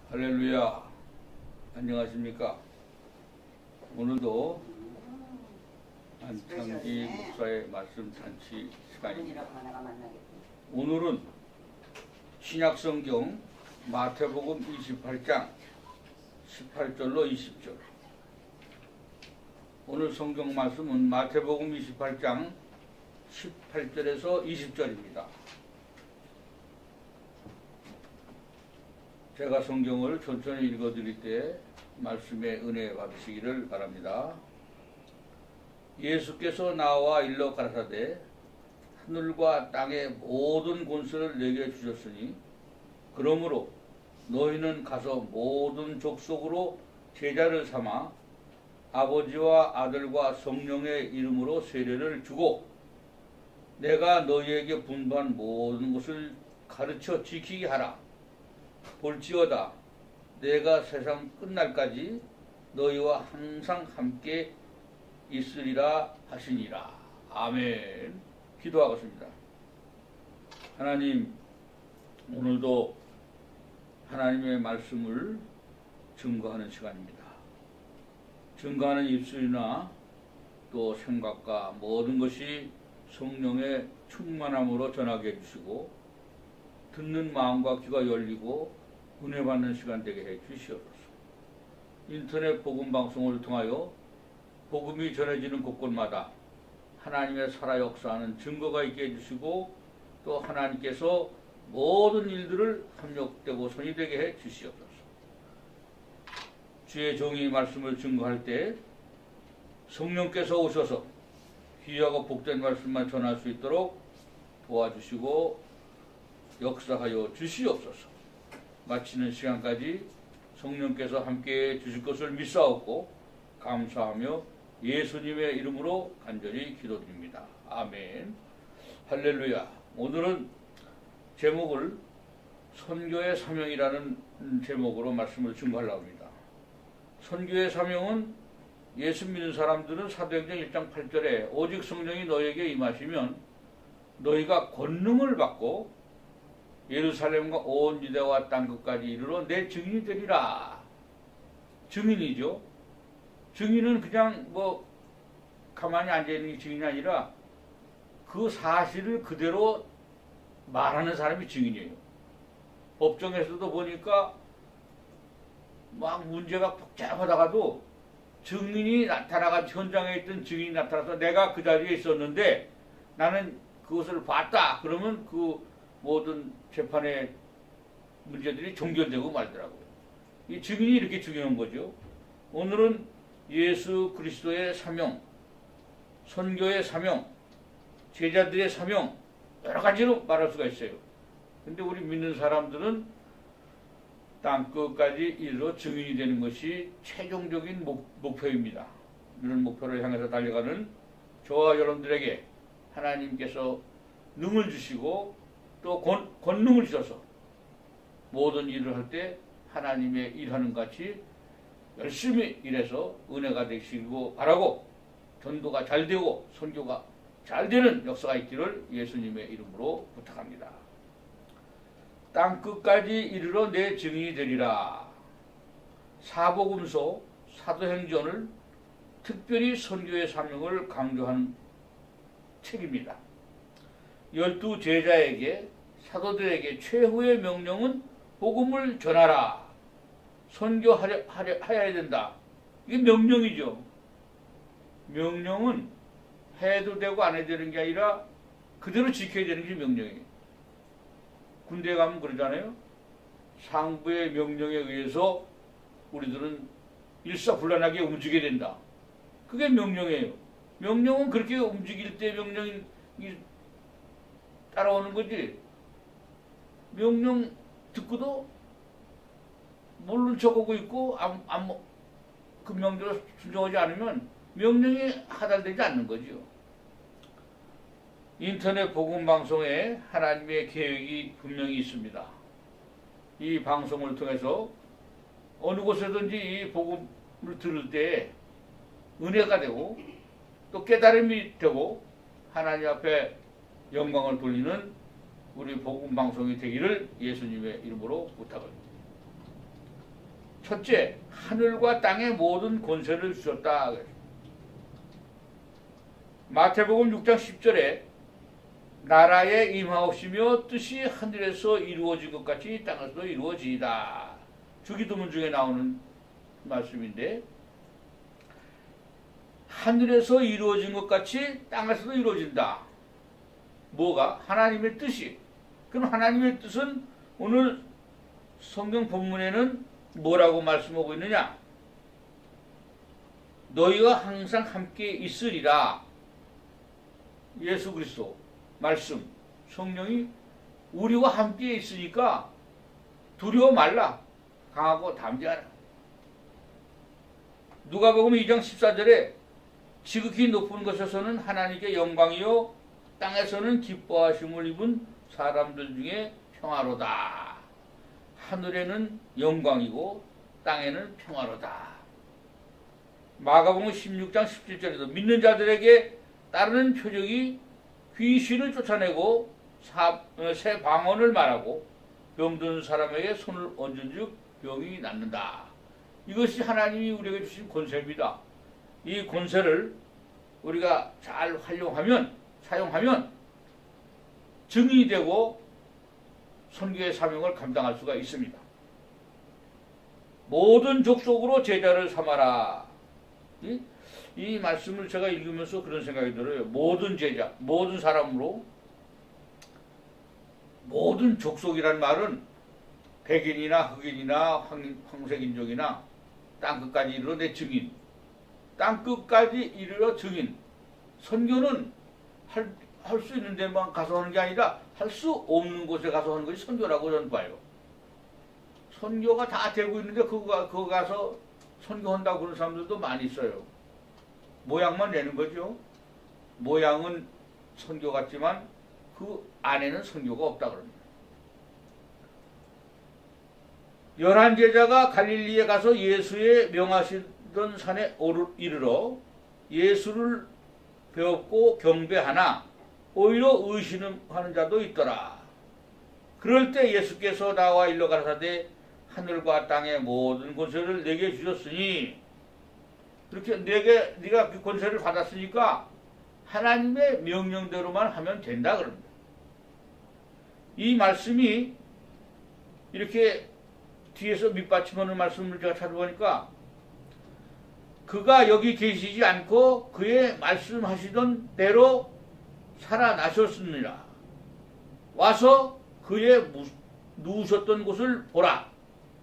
할렐루야. 안녕하십니까. 오늘도 안창기 목사의 말씀 잔치 시간입니다. 오늘은 신약성경 마태복음 28장 18절로 20절. 오늘 성경 말씀은 마태복음 28장 18절에서 20절입니다. 제가 성경을 천천히 읽어드릴 때 말씀의 은혜 받으시기를 바랍니다. 예수께서 나와 일러 가라사대 하늘과 땅의 모든 권세를 내게 주셨으니 그러므로 너희는 가서 모든 족속으로 제자를 삼아 아버지와 아들과 성령의 이름으로 세례를 주고 내가 너희에게 분부한 모든 것을 가르쳐 지키게 하라. 볼지어다 내가 세상 끝날까지 너희와 항상 함께 있으리라 하시니라. 아멘. 기도하겠습니다. 하나님, 오늘도 하나님의 말씀을 증거하는 시간입니다. 증거하는 입술이나 또 생각과 모든 것이 성령의 충만함으로 전하게 해주시고 듣는 마음과 귀가 열리고 은혜 받는 시간 되게 해 주시옵소서. 인터넷 복음 방송을 통하여 복음이 전해지는 곳곳마다 하나님의 살아 역사하는 증거가 있게 해주시고 또 하나님께서 모든 일들을 합력되고 손이 되게 해 주시옵소서. 주의 종이 말씀을 증거할 때 성령께서 오셔서 귀하고 복된 말씀만 전할 수 있도록 도와주시고 역사하여 주시옵소서. 마치는 시간까지 성령께서 함께해 주실 것을 믿사옵고 감사하며 예수님의 이름으로 간절히 기도드립니다. 아멘. 할렐루야. 오늘은 제목을 선교의 사명이라는 제목으로 말씀을 증거하려고 합니다. 선교의 사명은 예수 믿는 사람들은 사도행전 1장 8절에 오직 성령이 너희에게 임하시면 너희가 권능을 받고 예루살렘과 온 유대와 땅끝까지 이르러 내 증인이 되리라. 증인이죠. 증인은 그냥 가만히 앉아있는 증인이 아니라 그 사실을 그대로 말하는 사람이 증인이에요. 법정에서도 보니까 막 문제가 복잡하다가도 증인이 나타나가 현장에 있던 증인이 나타나서 내가 그 자리에 있었는데 나는 그것을 봤다. 그러면 그 모든 재판의 문제들이 종결되고 말더라고요. 이 증인이 이렇게 중요한 거죠. 오늘은 예수 그리스도의 사명, 선교의 사명, 제자들의 사명 여러 가지로 말할 수가 있어요. 근데 우리 믿는 사람들은 땅끝까지 이르러 증인이 되는 것이 최종적인 목표입니다. 이런 목표를 향해서 달려가는 저와 여러분들에게 하나님께서 능을 주시고 또 권능을 주셔서 모든 일을 할 때 하나님의 일하는 같이 열심히 일해서 은혜가 되시고 바라고 전도가 잘 되고 선교가 잘 되는 역사가 있기를 예수님의 이름으로 부탁합니다. 땅끝까지 이르러 내 증인이 되리라. 사복음서 사도행전을 특별히 선교의 사명을 강조하는 책입니다. 12 제자에게 사도들에게 최후의 명령은 복음을 전하라. 선교하여야 된다. 이게 명령이죠. 명령은 해도 되고 안 해도 되는 게 아니라 그대로 지켜야 되는 게 명령이에요. 군대에 가면 그러잖아요. 상부의 명령에 의해서 우리들은 일사불란하게 움직여야 된다. 그게 명령이에요. 명령은 그렇게 움직일 때 명령이 따라오는 거지. 명령 듣고도 모른 척하고 있고 그 명령을 순종하지 않으면 명령이 하달되지 않는 거죠. 인터넷 복음 방송에 하나님의 계획이 분명히 있습니다. 이 방송을 통해서 어느 곳에든지 이 복음을 들을 때 은혜가 되고 또 깨달음이 되고 하나님 앞에 영광을 돌리는 우리 복음 방송이 되기를 예수님의 이름으로 부탁합니다. 첫째, 하늘과 땅의 모든 권세를 주셨다. 마태복음 6장 10절에 나라에 임하옵시며 뜻이 하늘에서 이루어진 것 같이 땅에서도 이루어지이다. 주기도문 중에 나오는 말씀인데, 하늘에서 이루어진 것 같이 땅에서도 이루어진다. 뭐가? 하나님의 뜻이. 그럼 하나님의 뜻은 오늘 성경 본문에는 뭐라고 말씀하고 있느냐? 너희가 항상 함께 있으리라. 예수 그리스도 말씀, 성령이 우리와 함께 있으니까 두려워 말라. 강하고 담대하라. 누가복음 2장 14절에 지극히 높은 곳에서는 하나님께 영광이요 땅에서는 기뻐하심을 입은 사람들 중에 평화로다. 하늘에는 영광이고 땅에는 평화로다. 마가복음 16장 17절에도 믿는 자들에게 따르는 표적이 귀신을 쫓아내고 새 방언을 말하고 병든 사람에게 손을 얹은 즉 병이 낫는다. 이것이 하나님이 우리에게 주신 권세입니다. 이 권세를 우리가 잘 활용하면, 사용하면 증인이 되고 선교의 사명을 감당할 수가 있습니다. 모든 족속으로 제자를 삼아라. 이 말씀을 제가 읽으면서 그런 생각이 들어요. 모든 제자, 모든 사람으로, 모든 족속이란 말은 백인이나 흑인이나 황색인종이나 땅끝까지 이르러 내 증인, 땅끝까지 이르러 증인. 선교는 할 수 있는 데만 가서 하는 게 아니라 할 수 없는 곳에 가서 하는 것이 선교라고 저는 봐요. 선교가 다 되고 있는데 그거 가서 선교한다고 그러는 사람들도 많이 있어요. 모양만 내는 거죠. 모양은 선교 같지만 그 안에는 선교가 없다 그럽니다. 11제자가 갈릴리에 가서 예수의 명하시던 산에 이르러 예수를 배웠고 경배하나 오히려 의심하는 자도 있더라. 그럴 때 예수께서 나와 일러 가라사대 하늘과 땅의 모든 권세를 내게 주셨으니, 그렇게 네가 그 권세를 받았으니까 하나님의 명령대로만 하면 된다 그럽니다. 이 말씀이 이렇게 뒤에서 밑받침하는 말씀을 제가 찾아보니까 그가 여기 계시지 않고 그의 말씀하시던 대로 살아나셨습니다. 와서 그의 누우셨던 곳을 보라.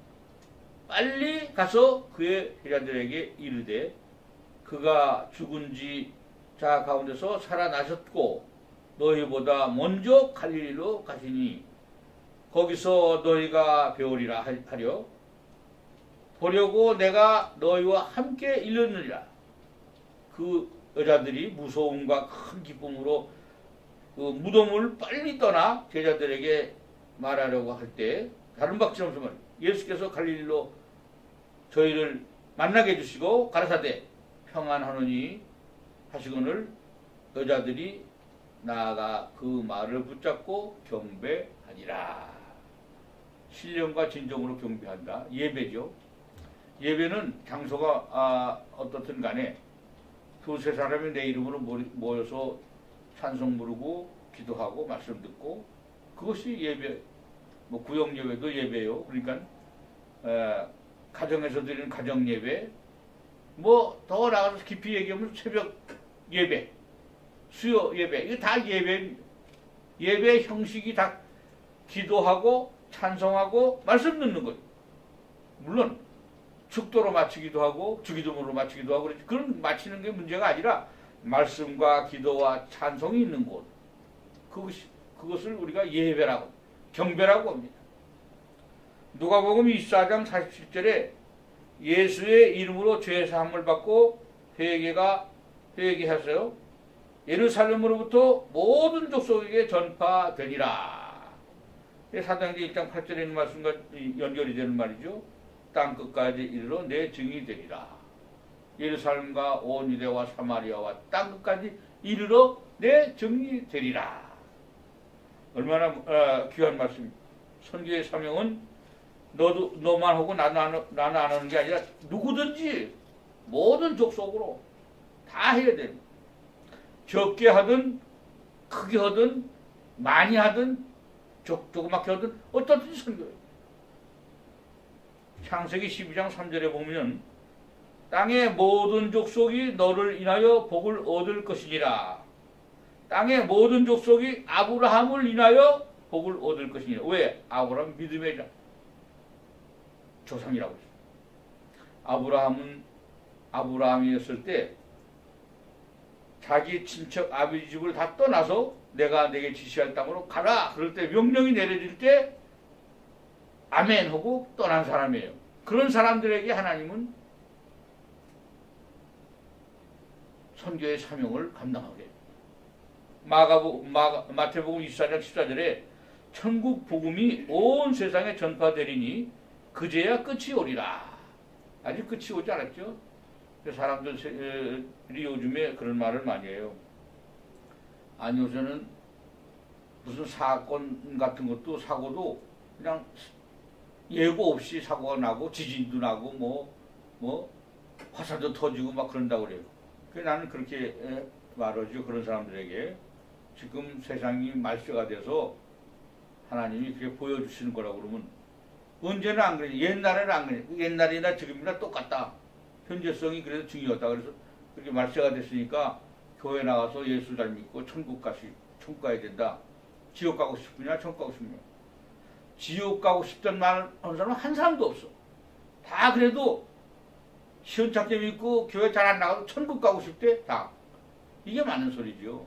빨리 가서 그의 제자들에게 이르되 그가 죽은 자 가운데서 살아나셨고 너희보다 먼저 갈릴리로 가시니 거기서 너희가 배우리라 하려 보려고 내가 너희와 함께 일렀느니라. 그 여자들이 무서움과 큰 기쁨으로 그 무덤을 빨리 떠나 제자들에게 말하려고 할 때 다른 박질 없이 말이에요. 예수께서 갈릴리로 저희를 만나게 해주시고 가라사대 평안하노니 하시거늘 여자들이 나아가 그 말을 붙잡고 경배하니라. 신령과 진정으로 경배한다. 예배죠. 예배는 장소가 어떻든 간에 두세 사람이 내 이름으로 모여서 찬송 부르고 기도하고 말씀 듣고 그것이 예배. 뭐 구역 예배도 예배요. 그러니까 가정에서 드리는 가정 예배, 뭐 더 나가서 깊이 얘기하면 새벽 예배, 수요 예배, 이거 다 예배. 예배 형식이 다 기도하고 찬송하고 말씀 듣는 거예요. 물론 축도로 마치기도 하고 주기도문으로 마치기도 하고 그런 마치는 게 문제가 아니라 말씀과 기도와 찬송이 있는 곳, 그것을 우리가 예배라고 경배라고 합니다. 누가복음 24장 47절에 예수의 이름으로 죄 사함을 받고 회개하세요. 예루살렘으로부터 모든 족속에게 전파되니라. 사도행전 1장 8절에 있는 말씀과 연결이 되는 말이죠. 땅끝까지 이르러 내 증인이 되리라. 예루살렘과 온 유대와 사마리아와 땅끝까지 이르러 내 증인이 되리라. 얼마나 귀한 말씀입니다. 선교의 사명은 너만 하고 나는 안 하는 게 아니라 누구든지 모든 족속으로 다 해야 돼. 적게 하든 크게 하든 많이 하든 조그맣게 하든 어떻든지 선교해. 창세기 12장 3절에 보면 땅의 모든 족속이 너를 인하여 복을 얻을 것이니라. 땅의 모든 족속이 아브라함을 인하여 복을 얻을 것이니라. 왜? 아브라함 믿음의 조상이라고 했어요. 아브라함은 아브라함이었을 때 자기 친척 아버지 집을 다 떠나서 내가 내게 지시할 땅으로 가라. 그럴 때 명령이 내려질 때 아멘 하고 떠난 사람이에요. 그런 사람들에게 하나님은 선교의 사명을 감당하게 해요. 마태복음 24장 14절에 천국 복음이 온 세상에 전파되리니 그제야 끝이 오리라. 아직 끝이 오지 않았죠. 사람들이 요즘에 그런 말을 많이 해요. 아니 요새는 무슨 사건 같은 것도 사고도 그냥 예고 없이 사고가 나고 지진도 나고 뭐 화산도 터지고 막 그런다고 그래요. 그래서 나는 그렇게 말하죠. 그런 사람들에게 지금 세상이 말세가 돼서 하나님이 그렇게 보여주시는 거라고 그러면 언제는 안 그래요. 옛날에는 안 그래요. 옛날이나 지금이나 똑같다. 현재성이 그래도 중요하다. 그래서 그렇게 말세가 됐으니까 교회 나가서 예수 잘 믿고 천국 가야 된다. 지옥 가고 싶으냐 천국 가고 싶냐. 지옥 가고 싶다는 말 하는 사람은 한 사람도 없어. 다 그래도 시원찮게 믿고 교회 잘 안 나가도 천국 가고 싶대. 다. 이게 맞는 소리죠.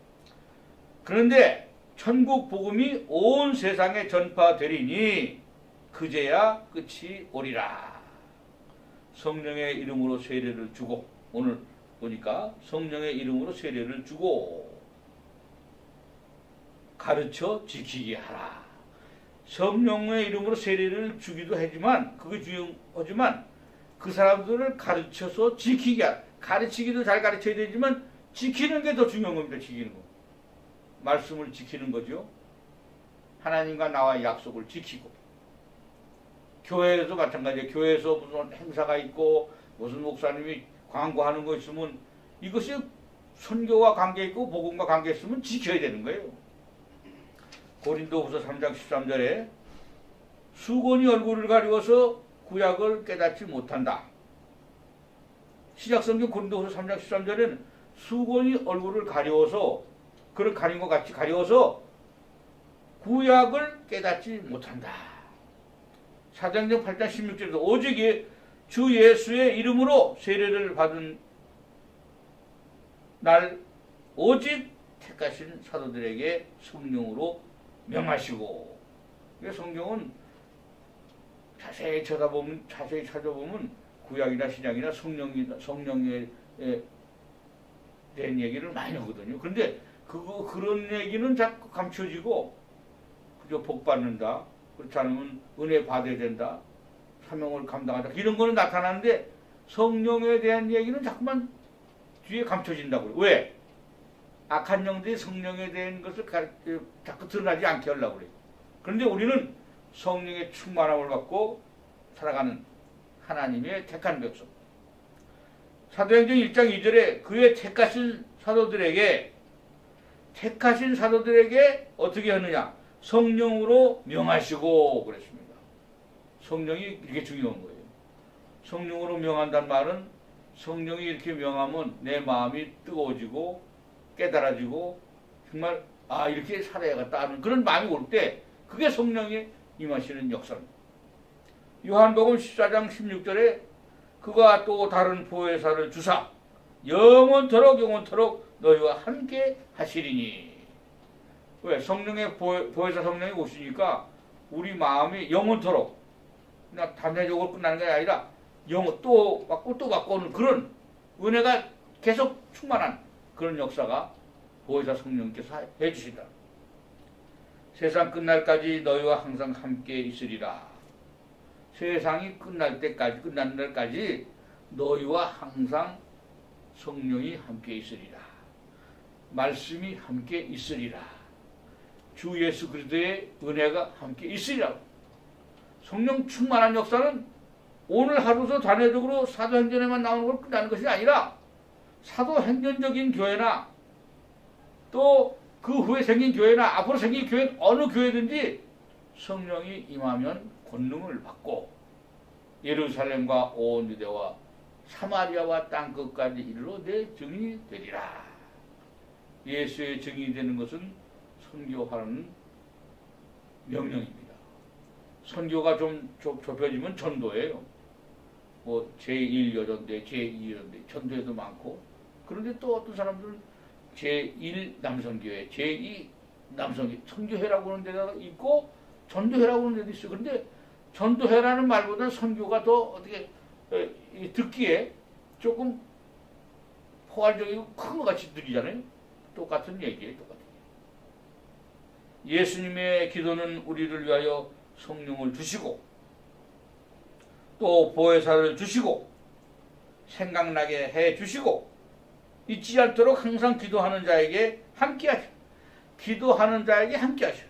그런데 천국 복음이 온 세상에 전파되리니 그제야 끝이 오리라. 성령의 이름으로 세례를 주고, 오늘 보니까 성령의 이름으로 세례를 주고 가르쳐 지키게 하라. 성령의 이름으로 세례를 주기도 하지만 그게 중요하지만 그 사람들을 가르쳐서 지키게 하라. 가르치기도 잘 가르쳐야 되지만 지키는 게 더 중요한 겁니다. 지키는 거. 말씀을 지키는 거죠. 하나님과 나와의 약속을 지키고. 교회에서 마찬가지예요. 교회에서 무슨 행사가 있고 무슨 목사님이 광고하는 거 있으면 이것이 선교와 관계 있고 복음과 관계 있으면 지켜야 되는 거예요. 고린도후서 3장 13절에 수건이 얼굴을 가리워서 구약을 깨닫지 못한다. 신약성경 고린도후서 3장 13절에는 수건이 얼굴을 가리워서 그를 가린 것 같이 가리워서 구약을 깨닫지 못한다. 사도행전 8장 16절에도 오직 주 예수의 이름으로 세례를 받은 날 오직 택하신 사도들에게 성령으로 명하시고. 성경은 자세히 찾아보면 구약이나 신약이나 성령에 대한 얘기를 많이 하거든요. 그런데 그런 얘기는 자꾸 감춰지고 그저 복 받는다. 그렇지 않으면 은혜 받아야 된다. 사명을 감당하다. 이런 거는 나타나는데 성령에 대한 얘기는 자꾸만 뒤에 감춰진다고요. 왜? 악한 영들이 성령에 대한 것을 자꾸 드러나지 않게 하려고 그래요. 그런데 우리는 성령의 충만함을 받고 살아가는 하나님의 택한 백성. 사도행전 1장 2절에 그의 택하신 사도들에게 어떻게 하느냐? 성령으로 명하시고 그랬습니다. 성령이 이렇게 중요한 거예요. 성령으로 명한다는 말은 성령이 이렇게 명하면 내 마음이 뜨거워지고 깨달아지고 정말 이렇게 살아야겠다 하는 그런 마음이 올 때 그게 성령이 임하시는 역사입니다. 요한복음 14장 16절에 그가 또 다른 보혜사를 주사 영원토록 너희와 함께 하시리니. 왜? 성령의 보혜사 성령이 오시니까 우리 마음이 영원토록 그냥 단회적으로 끝나는 게 아니라 또 받고 오는 그런 은혜가 계속 충만한 그런 역사가 보혜사 성령께서 해주신다. 세상 끝날까지 너희와 항상 함께 있으리라. 세상이 끝나는 날까지 너희와 항상 성령이 함께 있으리라. 말씀이 함께 있으리라. 주 예수 그리스도의 은혜가 함께 있으리라. 성령 충만한 역사는 오늘 하루도 단회적으로 사도행전에만 나오는 걸 끝나는 것이 아니라 사도행전적인 교회나 또 그 후에 생긴 교회나 앞으로 생긴 교회 어느 교회든지 성령이 임하면 권능을 받고 예루살렘과 온 유대와 사마리아와 땅 끝까지 이르러 내 증인이 되리라. 예수의 증인이 되는 것은 선교하는 명령입니다. 선교가 좀 좁혀지면 전도예요. 뭐 제1여전대, 제2여전대, 전도회도 많고. 그런데 또 어떤 사람들은 제1 남성교회, 제2 남성교회, 선교회라고 하는 데가 있고 전도회라고 하는 데도 있어요. 그런데 전도회라는 말보다 선교가 더 어떻게 듣기에 조금 포괄적이고 큰 것 같이 들리잖아요. 똑같은 얘기예요. 똑같은 얘기. 예수님의 기도는 우리를 위하여 성령을 주시고 또 보혜사를 주시고 생각나게 해 주시고 잊지 않도록 항상 기도하는 자에게 함께 하셔. 기도하는 자에게 함께 하셔.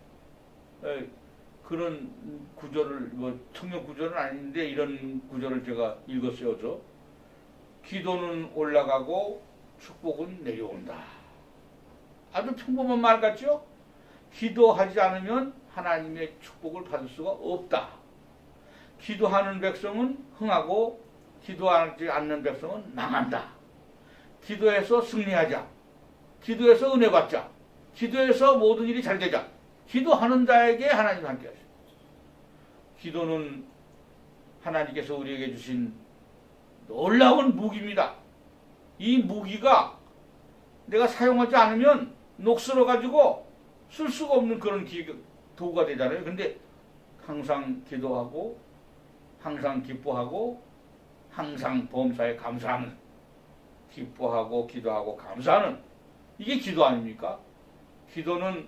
그런 구절을 뭐 성경 구절은 아닌데 이런 구절을 제가 읽었어요. 저 기도는 올라가고 축복은 내려온다. 아주 평범한 말 같죠? 기도하지 않으면 하나님의 축복을 받을 수가 없다. 기도하는 백성은 흥하고 기도하지 않는 백성은 망한다. 기도해서 승리하자. 기도해서 은혜 받자. 기도해서 모든 일이 잘 되자. 기도하는 자에게 하나님 함께 하셔. 기도는 하나님께서 우리에게 주신 놀라운 무기입니다. 이 무기가 내가 사용하지 않으면 녹슬어가지고 쓸 수가 없는 그런 도구가 되잖아요. 근데 항상 기도하고 항상 기뻐하고 항상 범사에 감사하는, 기뻐하고 기도하고 감사하는, 이게 기도 아닙니까? 기도는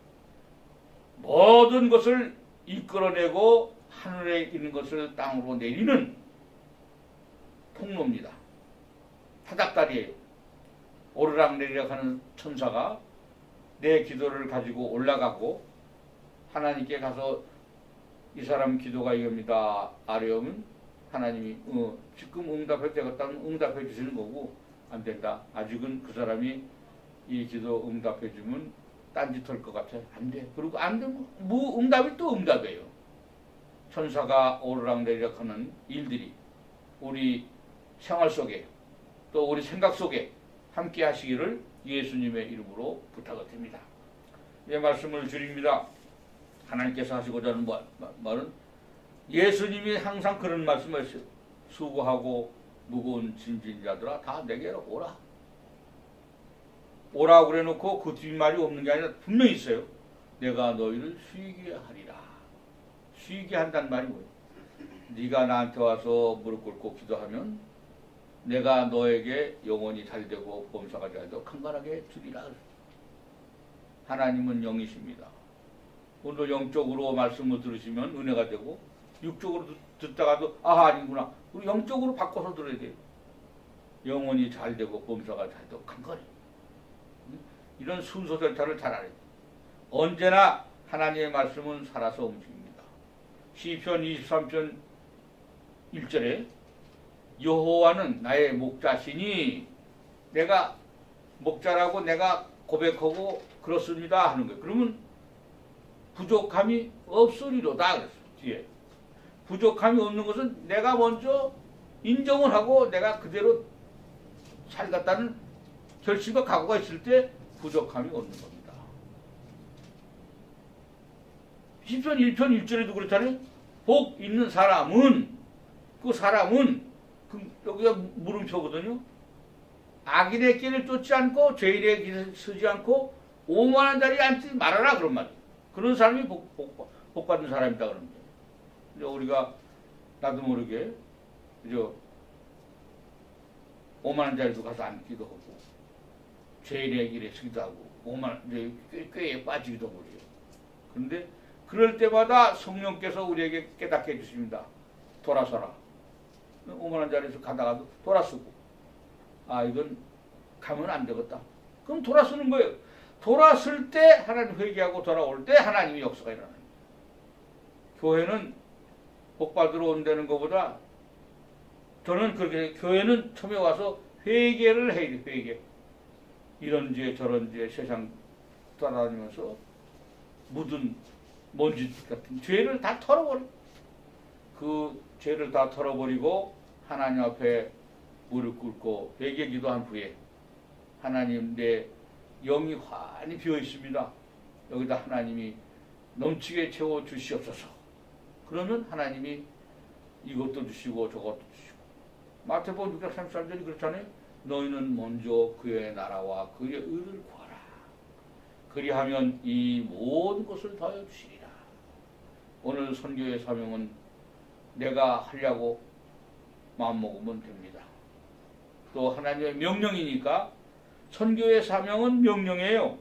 모든 것을 이끌어내고 하늘에 있는 것을 땅으로 내리는 통로입니다. 타닥다리예요. 오르락내리락 하는 천사가 내 기도를 가지고 올라가고 하나님께 가서 이 사람 기도가 이겁니다. 아뢰오면 하나님이 지금 응답해도 되겠다면 응답해 주시는 거고, 안 된다. 아직은 그 사람이 이 기도 응답해 주면 딴짓할 것 같아. 안 돼. 그리고 안 되면 응답이 또 응답이에요. 천사가 오르락내리락 하는 일들이 우리 생활 속에 또 우리 생각 속에 함께 하시기를 예수님의 이름으로 부탁을 드립니다. 이 말씀을 드립니다. 하나님께서 하시고자 하는 말은 예수님이 항상 그런 말씀을 했어요. 수고하고 무거운 짐진 자들아 다 내게로 오라. 오라고 그래놓고 그 뒷말이 없는 게 아니라 분명히 있어요. 내가 너희를 쉬게 하리라. 쉬게 한다는 말이 뭐예요? 네가 나한테 와서 무릎 꿇고 기도하면 내가 너에게 영혼이 잘되고 범사가 잘되고 강건하게 주리라. 하나님은 영이십니다. 오늘 영적으로 말씀을 들으시면 은혜가 되고 육적으로 듣다가도 아니구나. 우리 영적으로 바꿔서 들어야 돼요. 영혼이 잘되고 범사가 잘되고 강건해. 이런 순서 절차를 잘 알아야 돼요. 언제나 하나님의 말씀은 살아서 움직입니다. 시편 23편 1절에 여호와는 나의 목자시니 내가 목자라고 내가 고백하고 그렇습니다 하는 거예요. 그러면 부족함이 없으리로다 그랬어요. 뒤에 부족함이 없는 것은 내가 먼저 인정을 하고 내가 그대로 살겠다는 결심과 각오가 있을 때 부족함이 없는 겁니다. 시편 1편 1절에도 그렇잖아요. 복 있는 사람은 그 사람은 여기가 물음표거든요. 악인의 길을 쫓지 않고 죄인의 길을 서지 않고 오만한 자리에 앉지 말아라 그런 말이에요. 그런 사람이 복 받는 사람이다 그런 거예요. 우리가 나도 모르게 그죠? 오만한 자리도 가서 앉기도 하고 죄인의 길에 서기도 하고 꾀에 빠지기도 하고 그래요. 그런데 그럴 때마다 성령께서 우리에게 깨닫게 해주십니다. 돌아서라. 오만한 자리에서 가다가도 돌아서고 이건 가면 안 되겠다. 그럼 돌아서는 거예요. 돌아설 때 하나님 회개하고 돌아올 때 하나님의 역사가 일어나는 거예요. 교회는 복 받으러 온다는 것보다 저는 그렇게 교회는 처음에 와서 회개를 해야 돼. 회개. 이런 죄 저런 죄 세상 따라다니면서 묻은 먼지 같은 죄를 다 털어버려. 그 죄를 다 털어버리고 하나님 앞에 무릎 꿇고 회개 기도한 후에 하나님 내 영이 환히 비어 있습니다. 여기다 하나님이 넘치게 채워 주시옵소서. 그러면 하나님이 이것도 주시고 저것도 주시고. 마태복음 6장 33절이 그렇잖아요. 너희는 먼저 그의 나라와 그의 의를 구하라. 그리하면 이 모든 것을 더하여 주시리라. 오늘 선교의 사명은 내가 하려고 마음먹으면 됩니다. 또 하나님의 명령이니까 선교의 사명은 명령이에요.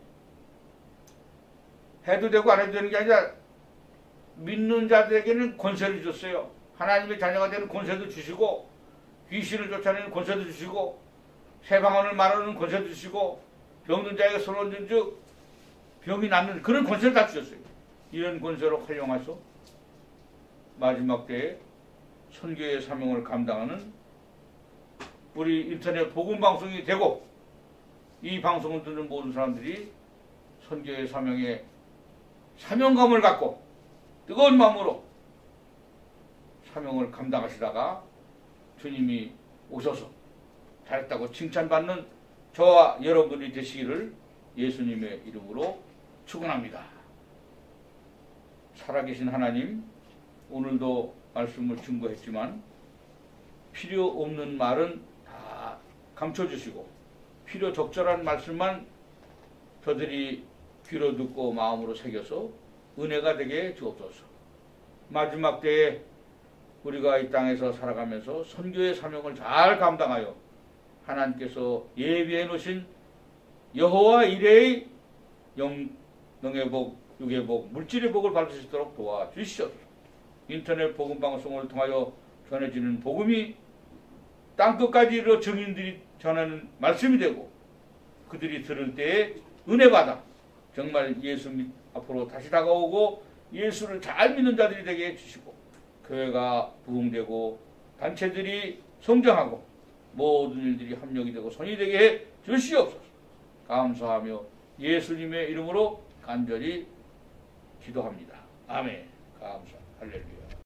해도 되고 안 해도 되는 게 아니라 믿는 자들에게는 권세를 줬어요. 하나님의 자녀가 되는 권세도 주시고 귀신을 쫓아내는 권세도 주시고 새 방언을 말하는 권세도 주시고 병든 자에게 손 얹은 즉 병이 낫는 그런 권세를 다 주셨어요. 이런 권세로 활용해서 마지막 때에 선교의 사명을 감당하는 우리 인터넷 복음방송이 되고 이 방송을 듣는 모든 사람들이 선교의 사명에 사명감을 갖고 뜨거운 마음으로 사명을 감당하시다가 주님이 오셔서 잘했다고 칭찬받는 저와 여러분이 되시기를 예수님의 이름으로 축원합니다. 살아계신 하나님, 오늘도 말씀을 증거했지만 필요 없는 말은 다 감춰주시고 필요 적절한 말씀만 저들이 귀로 듣고 마음으로 새겨서 은혜가 되게 주옵소서. 마지막 때에 우리가 이 땅에서 살아가면서 선교의 사명을 잘 감당하여 하나님께서 예비해 놓으신 여호와 이레의 영의 복, 육의 복, 물질의 복을 받을 수 있도록 도와주시옵소서. 인터넷 복음 방송을 통하여 전해지는 복음이 땅끝까지 이르러 증인들이 전하는 말씀이 되고 그들이 들을 때에 은혜 받아 정말 예수 앞으로 다시 다가오고 예수를 잘 믿는 자들이 되게 해주시고 교회가 부흥되고 단체들이 성장하고 모든 일들이 합력이 되고 손이 되게 해 주시옵소서. 감사하며 예수님의 이름으로 간절히 기도합니다. 아멘. 감사. 할렐루야.